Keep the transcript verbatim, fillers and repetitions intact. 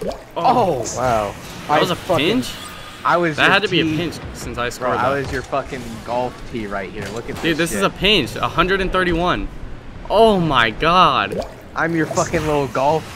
Oh, wow. That I was a fucking, pinch? I was That your had to be a tee. pinch since I Bro, scored I that. was your fucking golf tee right here. Look at this Dude, this shit. is a pinch. one hundred thirty-one. Oh my god. I'm your fucking little golf